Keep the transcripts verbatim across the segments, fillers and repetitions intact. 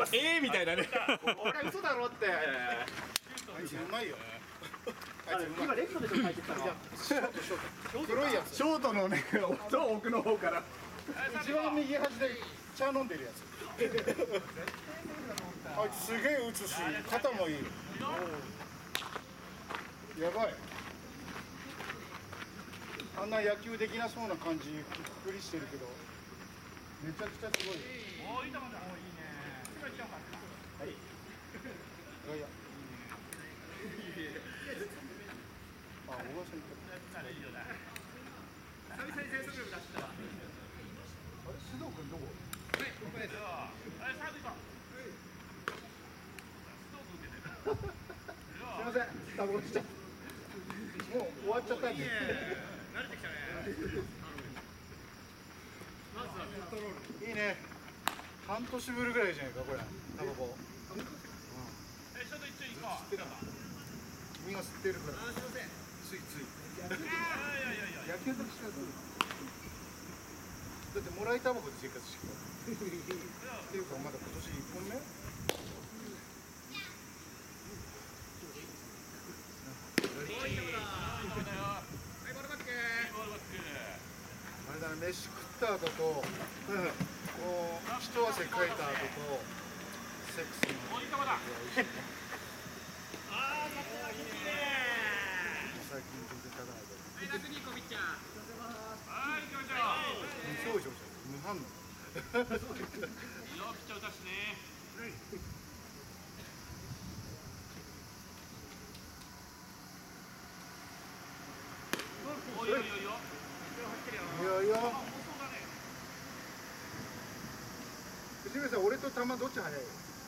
ええみたいなね。 俺嘘だろって。あいつうまいよ。今レフトで入ってたの。ショートショート。黒いやつ。 ショートのね、超奥の方から。 一番右端で茶飲んでるやつ。あいつすげえ打つし、肩もいい。やばい。あんな野球できなそうな感じ、くくりしてるけど。めちゃくちゃすごい。おお、いい球だ。おお、いいね。はい。いやいや。あ、小川さん行った。久々に全速力出したわ。あれ、須藤君どこ？はい、ここです。あれ、サード行こう。すみません、ダブルしちゃった。もう終わっちゃったんで。慣れてきたね。いいね。半年ぶりぐらいじゃないか、これ。タバコ。え、ちょっと一応行こう。君が吸ってるから。あ、すみません。ついつい。野球と違う。だってもらいタバコで生活してるから。っていうかまだ今年一本目？あれだね、飯食った後と、こう一汗かいた後とセックスの。最近全然食べないけど。はい、楽にこみっちゃん。はい、行きましょう。無表情じゃん、無反応。よくちょうだしね。おいよいよいよ。いやいや。藤部さん、俺と球どっち速い？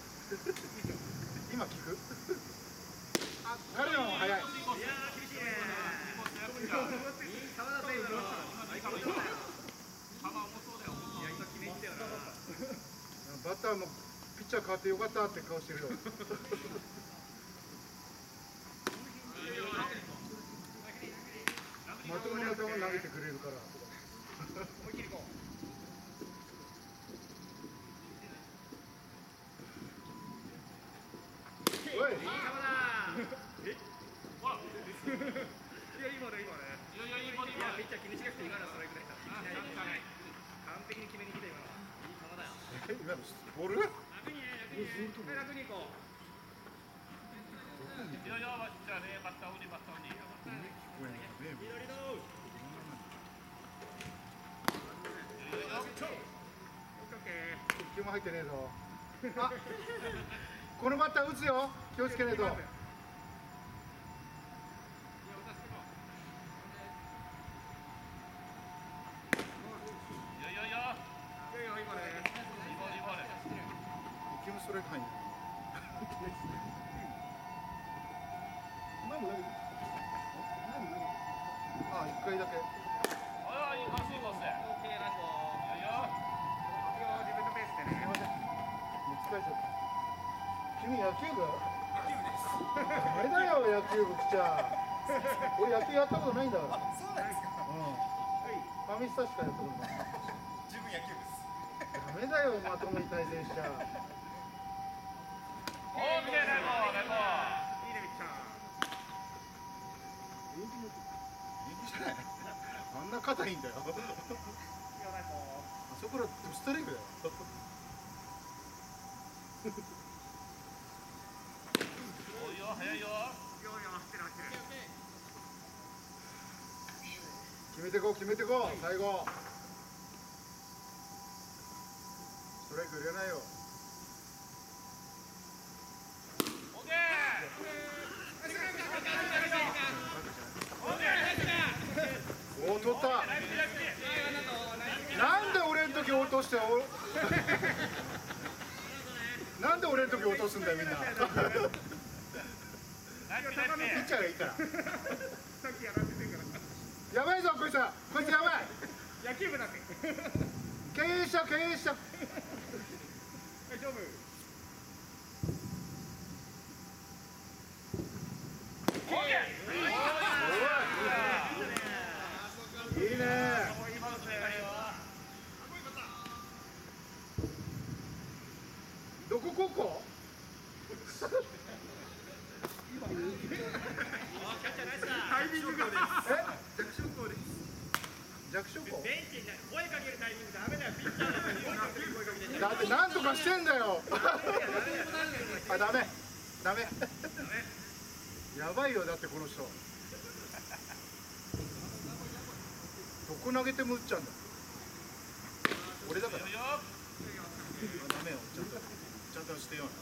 今聞く？あ、彼の方が速い。いやー、厳しいね。いい球だぜ、今。バッターもピッチャー変わってよかったって顔してるよ。まともな球投げてくれるから。思い切りこう。おい。いい球だ。え？ほら。いや、いいボール、いいボール。いやいや、いいボール、いいボール。ピッチャー気にしなくていいからストライクだった。完璧に決めに来た今のは。いい球だよ。今のボール？楽にね、楽に行こう。いやいや、じゃあね、バッターオンにバッターオンに。緑の。一球も入ってねえぞ。あ、このバッター打つよ。気をつけないと。いやいやいや。いやいや、いいボール。いいボール、いいボール。一球もストライク入んない。前も投げて。あ、一回だけ。ああ、いいコース、いいコース。オッケー、ナイスボール。いやいや。自分のペースでね。すみません。もう疲れちゃった。君野球部？野球部です。ダメだよ、野球部来ちゃ。俺野球やったことないんだから。そうなんですか。うん。ファミスタしかやったことない。十分野球部です。ダメだよ、まともに対戦しちゃ。おー、見てないもん、ないもん。いいね、みっちゃん。人気じゃない。あんな硬いんだよ。あそこらドストライクだよ。おいよ、早いよ。決めてこう、決めてこう、最後。ストライク入れないよ。オッケー。おお、取った。なんで俺の時落としておなんで俺の時落とすんだよみんな。ピッチャーがいいから。やばいぞこいつは。こいつやばい。野球部だって。経営者経営者。大丈夫。いいね。どこ高校タイミングがですえ弱小校です弱小校ベンチに声かけるタイミングダメだよ、ピッチャーだから声かける声かけて。 だってなんとかしてんだよあ、ダメダメやばいよ、だってこの人どこ投げても打っちゃうんだ俺だからダメよ、ちゃんとちゃんとしてよ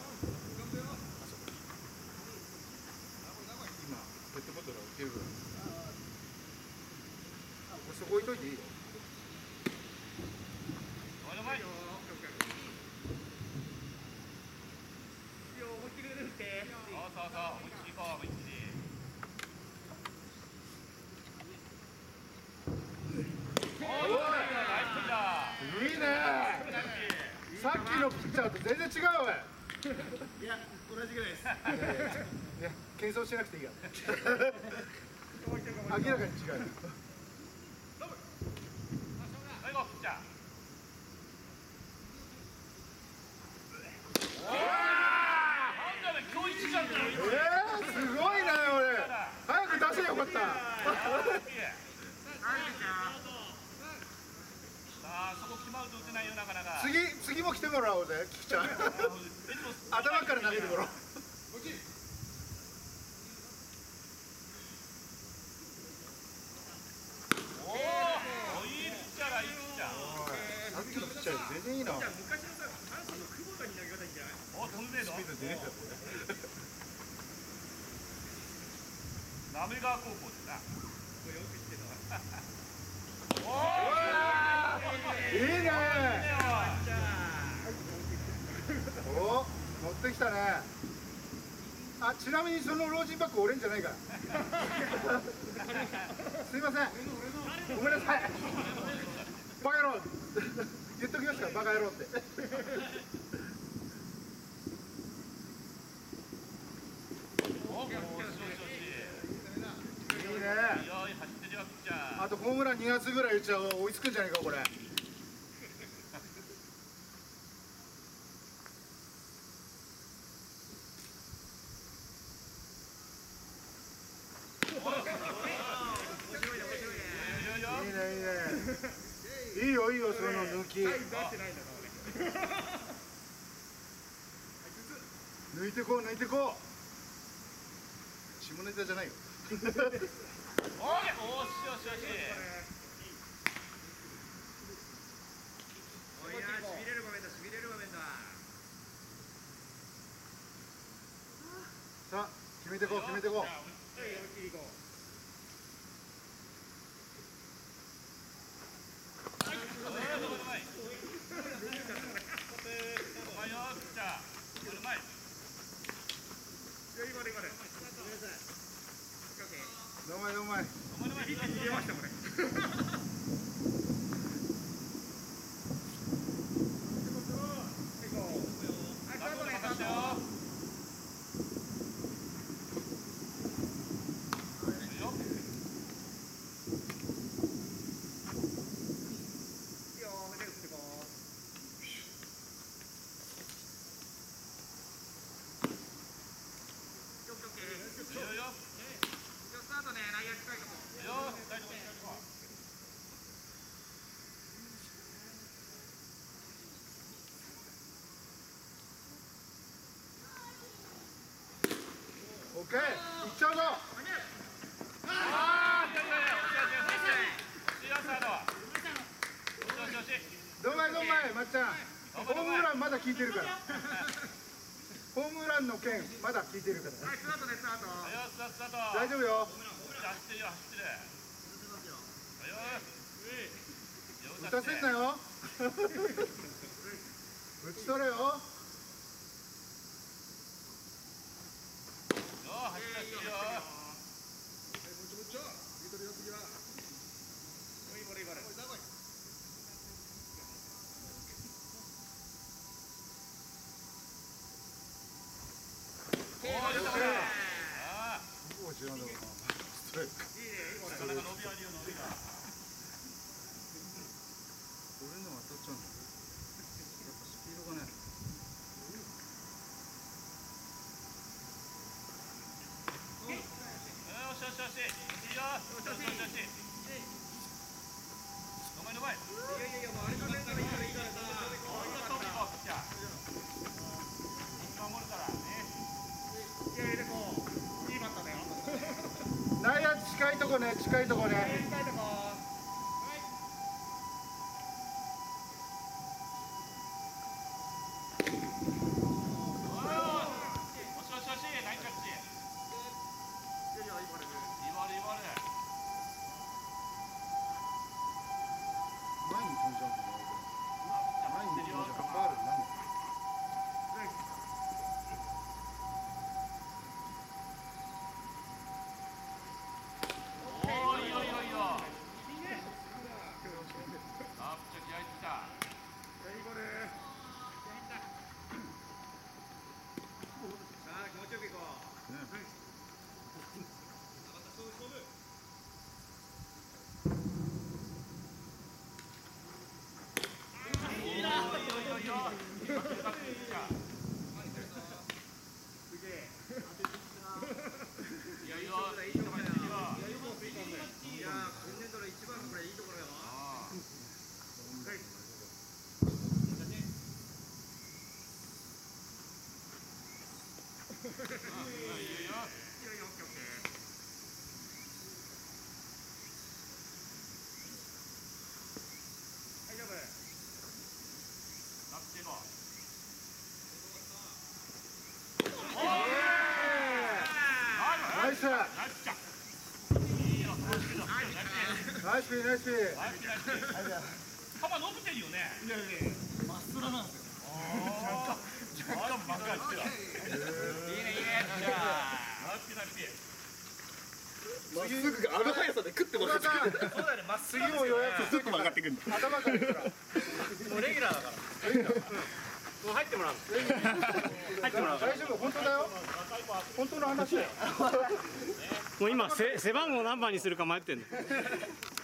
今ペットボトル置けるからそこ置いといていいよいいねさっきのピッチャーと全然違うわいや同じぐらいですいや謙遜しなくていいから明らかに違うえー、すごいね俺早く出せよかった次次も来てもらおうぜキキちゃん頭から投げてもらおうさっきのピッチャーより全然いいな。昔のさ、阪神の久保田に投げ方いいんじゃない？お、飛んでるの？スピード出ねえんだって。滑川高校ですな。よく知ってた。いいね。お、乗ってきたね。あ、ちなみにその老人バッグ俺んじゃないから。すいません。ごめんなさい。バカ野郎。言っときましたバカ野郎っていいねあとホームランに発ぐらい打っちゃう追いつくんじゃないかこれいいねいいねいいよいいよその抜き抜いてこう抜いてこう下ネタじゃないよおーしよしよしおいやー、しびれる場面だ、しびれる場面だ。 さあ決めてこう決めてこうどうまいどうまい入れましたこれ。 オッケーいっちゃうぞどうまいどうまいまっちゃんホームランまだ効いてるからホームランの件まだ効いてるから大丈夫よ打たせんなよ打ち取れよ俺のは当たっちゃうんだやっぱスピードがねしいいよ調子調子調子飲め飲めいやいやいやもうあれかけたらいいからいいからさありがとうピコじゃあ守るからねいやいやでもいいバッターだよ内野近いとこね、近いとこね。 近いとこ前に飛んじゃうと思う。前に飛んじゃうとファウルになる。 おーいいよいいよいいよあっちゃ気合いついたいいボールさあ気持ちよくいこうまた勝負勝負いいないいよいいよいいよすげえいやいいよいいところだよいや今年度の一番のこれいいところよはいいいよいいよいいよオッケーオッケー大丈夫ナッチのナイス。 ナイスじゃんいいよナイスナイスピー、ナイスピー。 ナイスナイス幅伸びてるよねいやいや真っ白なんですよ若干バカしてるいいねいいねじゃあナイスナイスまっすぐがあの速さで食ってもらってそうだよねまっすぐ次も予約ずっと曲がってくんだ頭から行くから。 もうレギュラーだからもう入ってもらう入ってもらう大丈夫、本当だよ。本当の話だよ。 もう今せ背番号何番にするか迷ってんの。